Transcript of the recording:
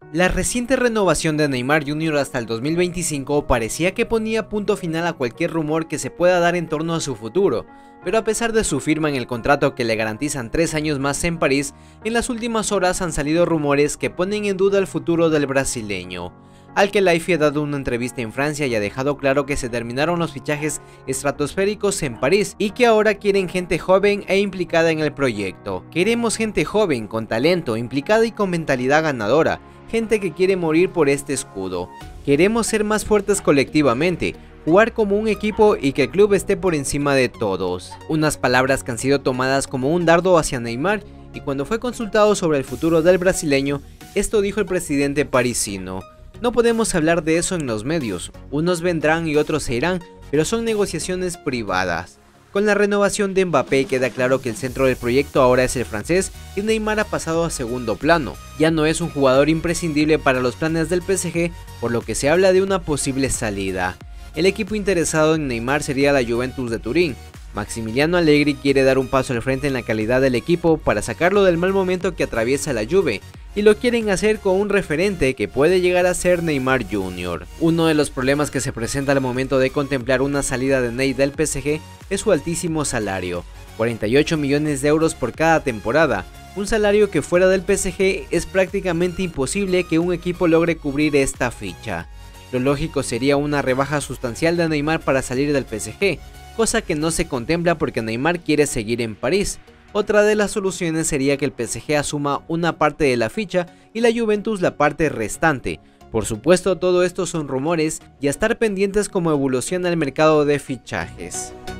La reciente renovación de Neymar Jr. hasta el 2025 parecía que ponía punto final a cualquier rumor que se pueda dar en torno a su futuro, pero a pesar de su firma en el contrato que le garantizan 3 años más en París, en las últimas horas han salido rumores que ponen en duda el futuro del brasileño. Al-Khelaifi ha dado una entrevista en Francia y ha dejado claro que se terminaron los fichajes estratosféricos en París y que ahora quieren gente joven e implicada en el proyecto. Queremos gente joven, con talento, implicada y con mentalidad ganadora, gente que quiere morir por este escudo. Queremos ser más fuertes colectivamente, jugar como un equipo y que el club esté por encima de todos. Unas palabras que han sido tomadas como un dardo hacia Neymar, y cuando fue consultado sobre el futuro del brasileño, esto dijo el presidente parisino: "No podemos hablar de eso en los medios, unos vendrán y otros se irán, pero son negociaciones privadas". Con la renovación de Mbappé queda claro que el centro del proyecto ahora es el francés y Neymar ha pasado a segundo plano. Ya no es un jugador imprescindible para los planes del PSG, por lo que se habla de una posible salida. El equipo interesado en Neymar sería la Juventus de Turín. Maximiliano Allegri quiere dar un paso al frente en la calidad del equipo para sacarlo del mal momento que atraviesa la Juve, y lo quieren hacer con un referente que puede llegar a ser Neymar Jr. Uno de los problemas que se presenta al momento de contemplar una salida de Ney del PSG es su altísimo salario, 48 millones de euros por cada temporada, un salario que fuera del PSG es prácticamente imposible que un equipo logre cubrir esta ficha. Lo lógico sería una rebaja sustancial de Neymar para salir del PSG, cosa que no se contempla porque Neymar quiere seguir en París. Otra de las soluciones sería que el PSG asuma una parte de la ficha y la Juventus la parte restante. Por supuesto, todo esto son rumores y a estar pendientes cómo evoluciona el mercado de fichajes.